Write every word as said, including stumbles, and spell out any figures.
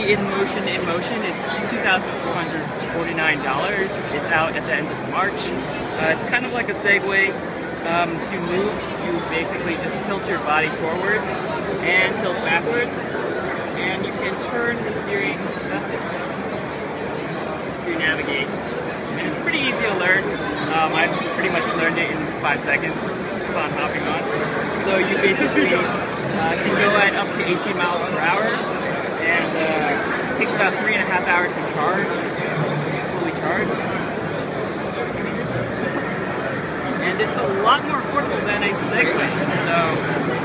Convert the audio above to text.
INMOTION INMOTION. It's two thousand four hundred forty-nine dollars. It's out at the end of March. Uh, it's kind of like a Segway. Um, to move, you basically just tilt your body forwards and tilt backwards, and you can turn the steering to navigate. And it's pretty easy to learn. Um, I've pretty much learned it in five seconds upon hopping on. So you basically uh, can go at up to eighteen miles per hour, and uh, it takes about three and a half hours to charge, fully charged. And it's a lot more affordable than a Segway. So